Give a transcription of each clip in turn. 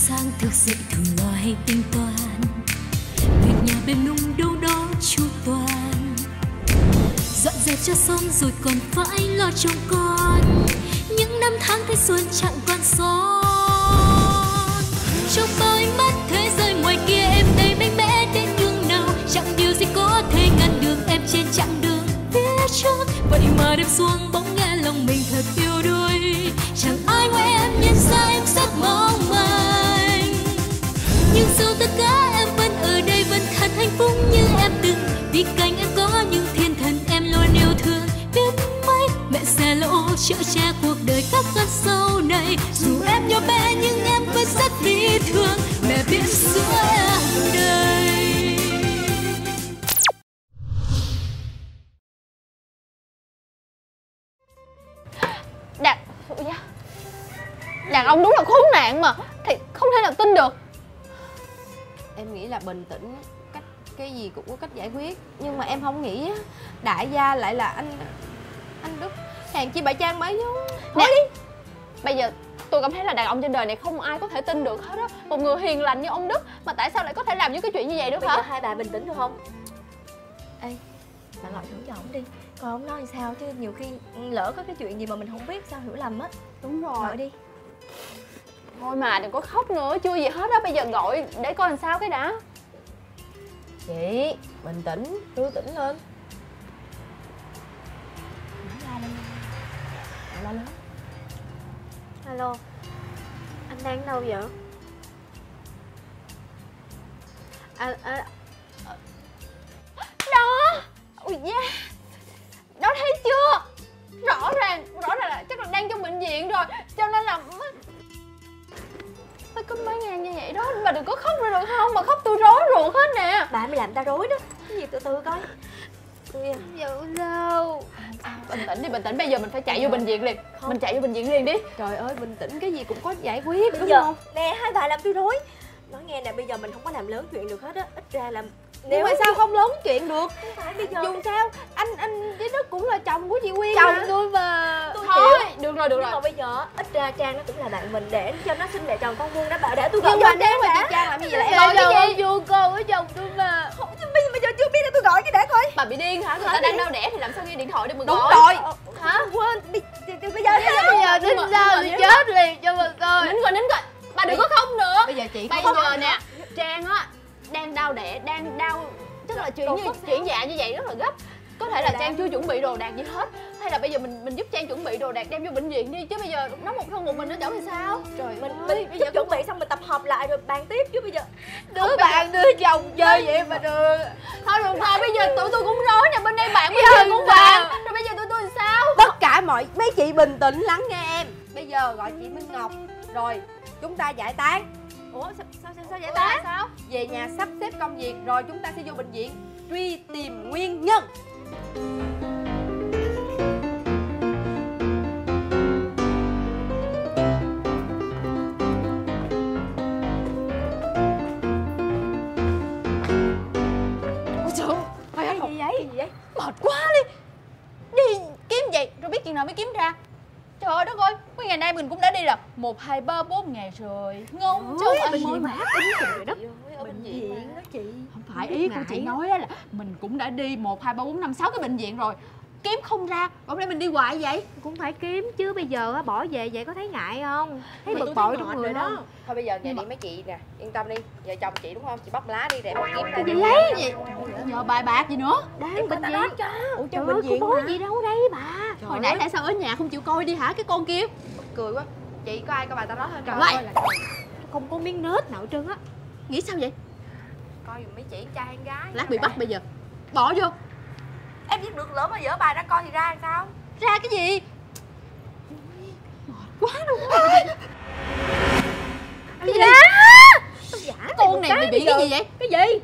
sáng thức dậy thường lo hay tính toán, việc nhà bếp nung đâu đó chu toàn, dọn dẹp cho xong rồi còn phải lo trông con. Những năm tháng thanh xuân chẳng còn son, trong bao ánh mắt thế giới ngoài kia em thấy mạnh mẽ đến nhường nào. Chẳng điều gì có thể ngăn được em trên chặng đường phía trước, vậy mà đêm xuống bỗng nghe lòng mình thật yêu đuối. Chẳng ai ngoài em nhận ra em rất mong manh, nhưng sau tất cả em vẫn ở đây, vẫn thật hạnh phúc như em từng. Vì cạnh em có những thiên thần em luôn yêu thương. Biết mấy mẹ sẽ lỗ chở che cuộc đời các cơn sâu này. Dù em nhỏ bé nhưng em vẫn rất bi thương, mẹ biết giữa em đây. Đàn ông đúng là khốn nạn mà, thì không thể nào tin được. Em nghĩ là bình tĩnh, cái gì cũng có cách giải quyết. Nhưng mà em không nghĩ đại gia lại là anh Đức. Hèn chi bà Trang mới vô. Nè, bây giờ tôi cảm thấy là đàn ông trên đời này không ai có thể tin được hết á. Một người hiền lành như ông Đức mà tại sao lại có thể làm những cái chuyện như vậy được hả? Bây giờ hai bà bình tĩnh được không? Ê, bạn gọi thử cho ổng đi, coi ổng nói sao, chứ nhiều khi lỡ có cái chuyện gì mà mình không biết sao hiểu lầm á. Đúng rồi. Gọi đi. Thôi mà đừng có khóc nữa, chưa gì hết á, bây giờ gọi để coi làm sao cái đã. Chị, bình tĩnh, trú tĩnh lên. La lớn. Alo, anh đang đâu vậy? Đó, ui da, đó thấy chưa? Rõ ràng là chắc là đang trong bệnh viện rồi, cho nên là mới có mấy ngàn như vậy đó. Bà đừng có khóc nữa được không? Mà khóc tôi rối ruột hết nè. Bà mới làm ta rối đó. Cái gì từ từ coi. Giờ sao? Bình tĩnh đi, bình tĩnh. Bây giờ mình phải chạy vô bệnh viện liền. Mình chạy vô bệnh viện liền đi. Trời ơi, bình tĩnh, cái gì cũng có giải quyết, đúng giờ, không? Nè, hai bà làm tôi rối. Nói nghe nè, bây giờ mình không có làm lớn chuyện được hết á. Ít ra là Nhưng mà sao không lớn chuyện được? Không phải bây giờ. Dù sao, anh với Đức cũng là chồng của chị Quyên. Chồng mà. tôi mà. Thôi, được rồi. Nhưng mà bây giờ ít ra Trang nó cũng là bạn mình, để cho nó xin mẹ chồng con Vuông đó bà, để tôi gọi Nhưng cho mà nếu mà chị đã. Trang làm như vậy là Mẹ em nói chồng cái gì? chưa con với chồng tôi mà. Không, bây giờ chưa biết, để tôi gọi cái đã coi. bà bị điên hả? Người ta đang đau đẻ thì làm sao nghe điện thoại để mà Đúng gọi? rồi. Hả? Quên. Bây giờ tính sao thì chết liền cho bà coi. Nín coi. Bà đừng có khóc nữa. Bây giờ chị Bây không giờ nè, Trang á đang đau đẻ, đang đau, tức là chuyển dạ như vậy rất là gấp. Có thể là Trang chưa chuẩn bị đồ đạc gì hết, hay là bây giờ mình giúp Trang chuẩn bị đồ đạc đem vô bệnh viện đi, chứ bây giờ nó một thân một mình nó chở thì sao? Trời mình ơi, bây giờ chuẩn bị xong mình tập hợp lại rồi bàn tiếp, chứ bây giờ đứa bạn đưa chồng chơi vậy mà được. Thôi được rồi, bây giờ tụi tôi cũng rối nè, bên đây bạn bên kia cũng bạn, rồi bây giờ tụi tôi làm sao? Tất cả mấy chị bình tĩnh lắng nghe em. Bây giờ gọi chị Minh Ngọc, rồi chúng ta giải tán. Ủa sao giải tán? Sao? Về nhà sắp xếp công việc, rồi chúng ta sẽ vô bệnh viện truy tìm nguyên nhân. Ôi trời, mày Cái gì vậy? mệt quá đi kiếm vậy rồi biết chuyện nào mới kiếm ra. Trời ơi đất ơi, mấy ngày nay mình cũng đã đi là 1, 2, 3, 4 ngày rồi. Ngon chứ không Bệnh phải viện mà tính trời đất. Ở bệnh viện đó chị. Không phải, ý của chị nói á là mình cũng đã đi 1, 2, 3, 4, 5, 6 cái bệnh viện rồi, kiếm không ra, còn đây mình đi hoài vậy. Cũng phải kiếm chứ, bây giờ bỏ về vậy có thấy ngại không? Thấy Mà bực tôi bội thấy trong mệt người rồi đó. không? Thôi bây giờ nhà đi mấy chị nè, yên tâm đi. Vợ chồng chị đúng không? Chị bóc lá đi để em kiếm ra. Cái gì vậy? Gì? Nhờ bài bạc gì nữa. Đang bệnh viện. Ủa Trời trong ơi, bệnh cô viện bố mà. gì đâu đây bà. Hồi nãy tại sao ở nhà không chịu coi đi hả cái con kia? Cười quá. Chị có ai coi bài tao đó hơn? Trời Trời ơi. ơi. Không có miếng nết nào trơn á. Nghĩ sao vậy? Coi giùm mấy chị trai hay gái. Lát bị bắt bây giờ. Bỏ vô. Em biết được, lỡ mà dở bài ra coi thì ra làm sao? Ra cái gì? Mệt quá luôn. Cái gì? Tôi giả Con này mày bị cái gì vậy? Cái gì?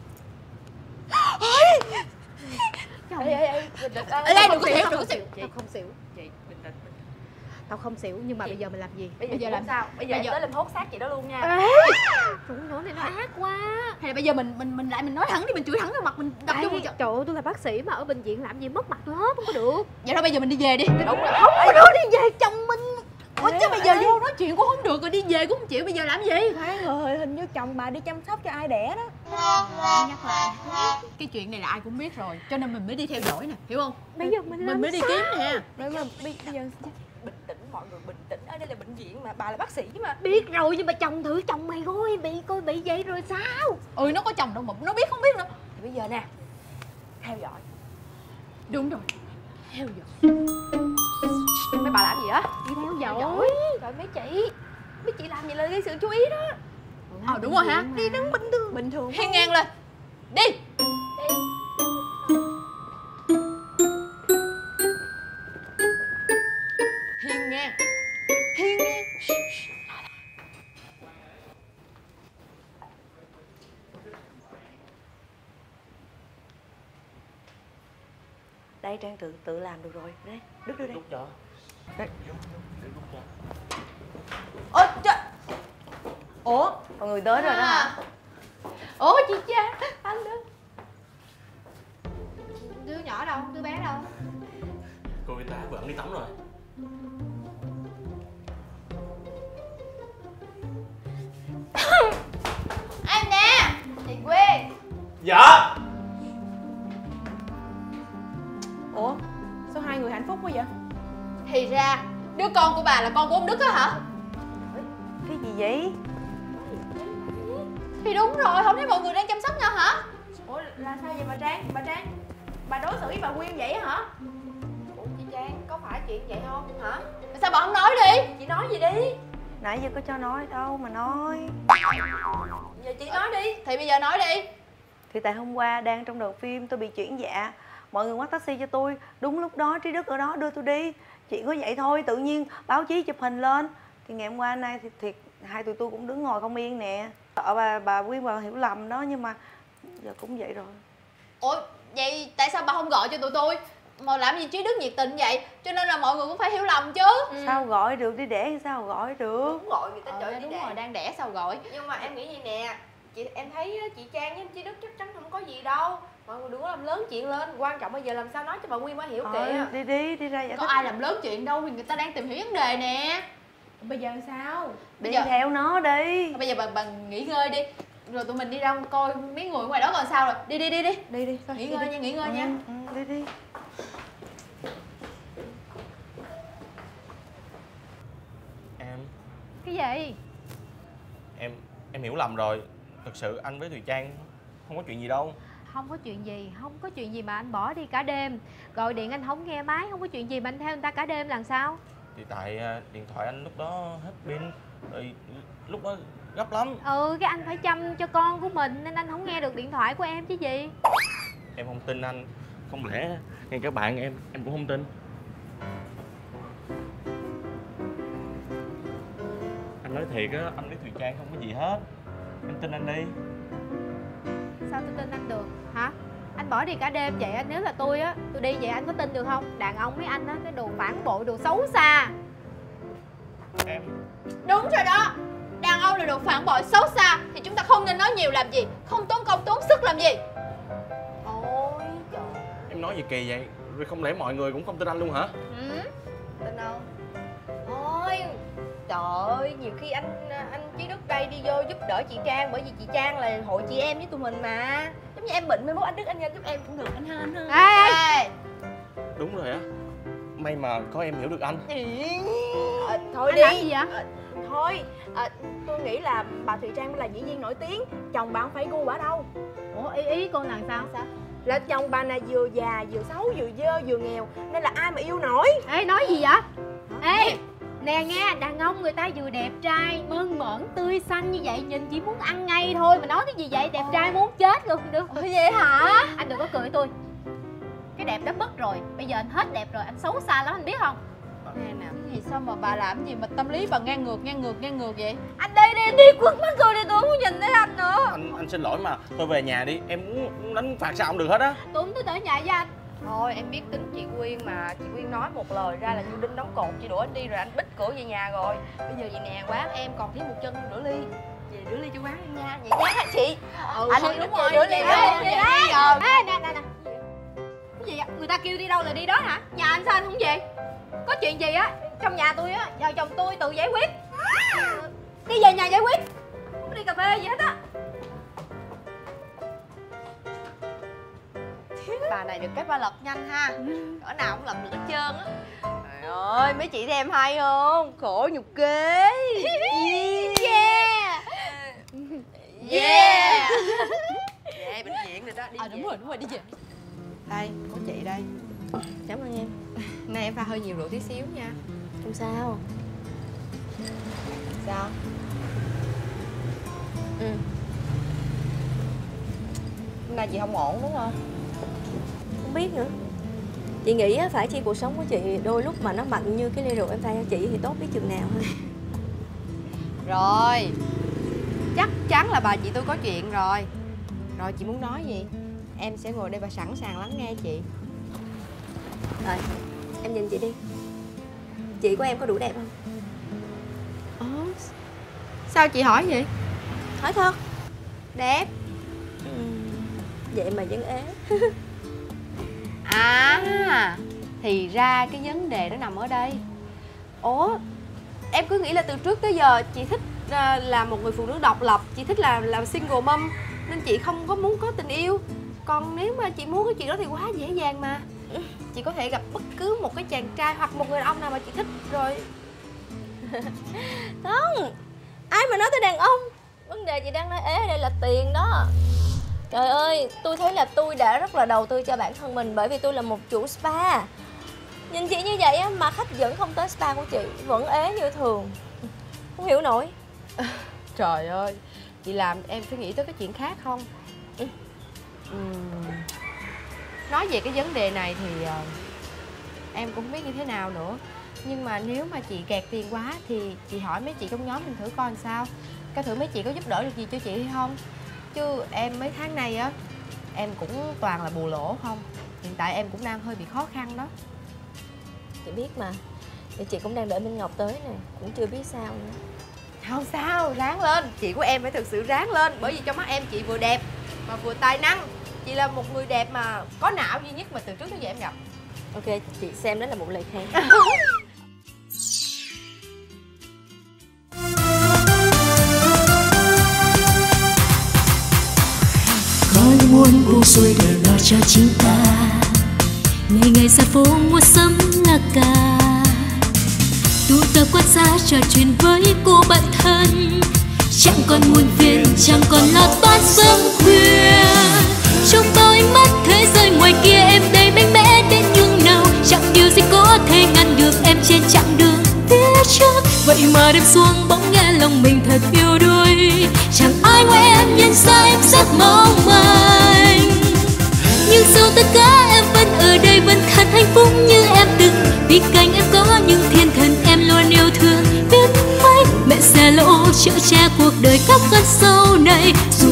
Ê, bình tĩnh. Ê, đừng có xỉu, đừng có xỉu. Tao không xỉu. Chị bình tĩnh. Tao không xỉu, nhưng mà bây giờ mình làm gì? Bây giờ làm sao? Bây giờ tới làm hốt xác chị đó luôn nha. Trời ơi, này nó ác quá. Hay là bây giờ mình lại mình nói thẳng đi, mình chửi thẳng vào mặt mình đập vô một trận. Trời ơi, tôi là bác sĩ mà, ở bệnh viện làm gì mất mặt tôi hết, không có được. Vậy thôi bây giờ mình đi về đi. Đúng rồi. Không có được, đi về chồng mình. Ủa chứ bây giờ vô nói chuyện cũng không được rồi, đi về cũng không chịu, bây giờ làm gì? Khoan rồi, hình như chồng bà đi chăm sóc cho ai đẻ đó. Nhắc lại, cái chuyện này là ai cũng biết rồi, cho nên mình mới đi theo dõi nè, hiểu không? Bây giờ mình mới đi kiếm nè. Rồi mà bây giờ bình tĩnh, mọi người bình tĩnh, ở đây là bệnh viện mà, bà là bác sĩ mà. Biết rồi, nhưng mà chồng thử chồng mày coi bị vậy rồi sao? Ừ, nó có chồng đâu mà nó biết không biết nữa. Thì bây giờ nè, theo dõi. Đúng rồi, theo dõi. Mấy bà làm gì á? Đi theo dõi. Rồi mấy chị làm vậy là gây sự chú ý đó. Đúng rồi hả? Đi đứng bình thường Hiên ngang lên, đi. Hiên ngang, hiên ngang. Đây Trang tự làm được rồi. Đây, Đức đưa đây. Đút cho. Đây. Đút cho. Ôi trời. Ủa, mọi người tới rồi đó hả? Ủa chị Trang, Anh đưa. Đứa nhỏ đâu, đứa bé đâu? Cô y tá vừa ẩn đi tắm rồi. Em nè, chị Quyên. Dạ. Ủa, sao hai người hạnh phúc quá vậy? thì ra đứa con của bà là con của ông Đức á hả? Cái gì vậy? Thì đúng rồi, không thấy mọi người đang chăm sóc nhau hả? Ủa là sao vậy bà Trang? Bà đối xử với bà Quyên vậy hả? Ủa chị Trang, có phải chuyện vậy không hả? Sao bà không nói đi? Chị nói gì đi? Nãy giờ có cho nói đâu mà nói. Giờ chị nói đi. Thì bây giờ nói đi. Thì tại hôm qua đang trong đoàn phim tôi bị chuyển dạ, mọi người bắt taxi cho tôi, đúng lúc đó Trí Đức ở đó đưa tôi đi. Chuyện có vậy thôi, tự nhiên báo chí chụp hình lên. Thì ngày hôm qua nay thì thiệt hai tụi tôi cũng đứng ngồi không yên nè. Sợ bà Quyên bà hiểu lầm đó, nhưng mà giờ cũng vậy rồi. Ủa vậy tại sao bà không gọi cho tụi tôi? Mà làm gì Trí Đức nhiệt tình vậy? Cho nên là mọi người cũng phải hiểu lầm chứ. Sao gọi được, đi đẻ sao gọi được. Đúng gọi người ta chở đi Đúng đẻ. rồi, đang đẻ sao gọi? Nhưng mà em nghĩ vậy nè, em thấy chị Trang với anh Trí Đức chắc chắn không có gì đâu. Mọi người đừng có làm lớn chuyện lên, quan trọng bây giờ làm sao nói cho bà Quyên bà hiểu kìa. Đi ra giải Có thích. ai làm lớn chuyện đâu, vì người ta đang tìm hiểu vấn đề nè. Bây giờ sao? Đi giờ- theo nó đi. Bây giờ bà nghỉ ngơi đi. Rồi tụi mình đi ra coi mấy người ngoài đó còn sao rồi. Đi. Đi thôi, Nghỉ ngơi nha, nghỉ ngơi nha. Đi. Em Cái gì? em hiểu lầm rồi. Thực sự anh với Thùy Trang không có chuyện gì đâu. Không có chuyện gì mà anh bỏ đi cả đêm. Gọi điện anh không nghe máy, không có chuyện gì mà anh theo người ta cả đêm làm sao? Thì tại điện thoại anh lúc đó hết pin rồi, lúc đó gấp lắm. Cái anh phải chăm cho con của mình nên anh không nghe được điện thoại của em chứ gì. Em không tin anh. Không lẽ ngay các bạn em cũng không tin. Anh nói thiệt á, anh với Thùy Trang không có gì hết. Em tin anh đi. Sao tôi tin anh được hả? Anh bỏ đi cả đêm vậy nếu là tôi á, tôi đi vậy anh có tin được không? Đàn ông mấy anh á, cái đồ phản bội, đồ xấu xa. Em Đúng rồi đó. Đàn ông là đồ phản bội xấu xa thì chúng ta không nên nói nhiều làm gì, không tốn công tốn sức làm gì. Ôi trời. em nói gì kỳ vậy? Rồi không lẽ mọi người cũng không tin anh luôn hả? Tin không? Ôi trời ơi, nhiều khi anh Trí Đức đây đi vô giúp đỡ chị Trang, bởi vì chị Trang là hội chị em với tụi mình mà. Giống như em bệnh mai mốt anh Đức anh nhanh giúp em cũng được anh ha. Ê, Đúng rồi á. May mà có em hiểu được anh. Thôi Anh đi. làm gì vậy? Thôi, tôi nghĩ là bà Thùy Trang mới là diễn viên nổi tiếng, chồng bà không phải gu bà đâu. Ủa ý con là sao? Là chồng bà này vừa già, vừa xấu, vừa dơ, vừa nghèo, nên là ai mà yêu nổi. Ê nói gì vậy? Ê nè nghe, đàn ông người ta vừa đẹp trai, mơn mởn, tươi xanh như vậy nhìn chỉ muốn ăn ngay thôi mà nói cái gì vậy? Đẹp trai muốn chết luôn được. vậy hả? Anh đừng có cười tôi. Cái đẹp đã mất rồi, bây giờ anh hết đẹp rồi, anh xấu xa lắm anh biết không? Nè nè, gì sao mà bà làm gì mà tâm lý bà ngang ngược vậy? Anh đi quất mắt tôi đi, tôi không nhìn thấy anh nữa. Anh xin lỗi mà thôi về nhà đi. Em muốn đánh phạt sao không được hết á. Tôi không tới nhà với anh. Thôi em biết tính chị Quyên mà, chị Quyên nói một lời ra là như đinh đóng cột, chị đuổi anh đi rồi anh bít cửa về nhà rồi. Bây giờ vậy nè, quán em còn thiếu một chân rửa ly. Về rửa ly cho quán em nha, vậy nhé hả chị? Anh thôi đúng rồi, rửa ly vậy rửa đó, ly vậy rồi. Ê nè Gì vậy? Người ta kêu đi đâu là đi đó hả? Nhà anh sao anh không về? Có chuyện gì á trong nhà tôi á, vợ chồng tôi tự giải quyết. Đi về nhà giải quyết, không có đi cà phê gì hết á. Bà này được cái ba lật nhanh ha, cỡ nào cũng làm được hết trơn á. Trời ơi, mấy chị thấy em hay không? Khổ nhục kế. Yeah. Yeah. Về bệnh viện rồi đó, đi về. Đúng rồi, đi về. Đây, có chị đây. Cảm ơn em. Nay em pha hơi nhiều rượu tí xíu nha. Không sao. Sao? Hôm nay chị không ổn đúng không? Không biết nữa. Chị nghĩ á, phải chi cuộc sống của chị đôi lúc mà nó mạnh như cái ly rượu em pha cho chị thì tốt biết chừng nào hơn. Rồi, chắc chắn là bà chị tôi có chuyện rồi. Rồi chị muốn nói gì? Em sẽ ngồi đây và sẵn sàng lắng nghe chị. Rồi, em nhìn chị đi. Chị của em có đủ đẹp không? Sao chị hỏi vậy? Hỏi thật. Đẹp. Vậy mà vẫn ế. À, thì ra cái vấn đề nó nằm ở đây. Ủa, em cứ nghĩ là từ trước tới giờ chị thích là một người phụ nữ độc lập, chị thích là làm single mom nên chị không có muốn có tình yêu. Còn nếu mà chị muốn cái chuyện đó thì quá dễ dàng mà. Chị có thể gặp bất cứ một cái chàng trai hoặc một người đàn ông nào mà chị thích rồi. Không, ai mà nói tới đàn ông. Vấn đề chị đang nói ế ở đây là tiền đó. Trời ơi, tôi thấy là tôi đã rất là đầu tư cho bản thân mình bởi vì tôi là một chủ spa. Nhìn chị như vậy á, mà khách vẫn không tới spa của chị, vẫn ế như thường. Không hiểu nổi. Trời ơi, chị làm em phải nghĩ tới cái chuyện khác không? Nói về cái vấn đề này thì em cũng không biết như thế nào nữa. Nhưng mà nếu mà chị kẹt tiền quá thì chị hỏi mấy chị trong nhóm mình thử coi làm sao. Coi thử mấy chị có giúp đỡ được gì cho chị hay không. Chứ em mấy tháng này á, em cũng toàn là bù lỗ không. Hiện tại em cũng đang hơi bị khó khăn đó. Chị biết mà. Thì chị cũng đang đợi Minh Ngọc tới nè, cũng chưa biết sao nữa. Không sao, ráng lên. Chị của em phải thực sự ráng lên. Bởi vì trong mắt em chị vừa đẹp mà vừa tài năng. Chị là một người đẹp mà có não duy nhất mà từ trước tới giờ em gặp. Ok, chị xem đó là một lời khen. Khói muôn buông xuôi đều lo cho chính ta. Ngày ngày ra phố mua sắm lá cà, tụ tập quan sát trò chuyện với cô bạn thân. Chẳng còn muôn phiền, chẳng còn lo toán sớm khuya. Trong tôi mắt thế giới ngoài kia em đây mạnh mẽ đến nhường nào. Chẳng điều gì có thể ngăn được em trên chặng đường phía trước. Vậy mà đêm xuống bỗng nghe lòng mình thật yêu đuối. Chẳng ai ngoài em nhận ra em rất mong manh. Nhưng sau tất cả em vẫn ở đây, vẫn thật hạnh phúc như em từng. Vì cạnh em có những thiên thần em luôn yêu thương. Biết mấy mẹ sẽ lỗ chở che cuộc đời các cơn sâu này.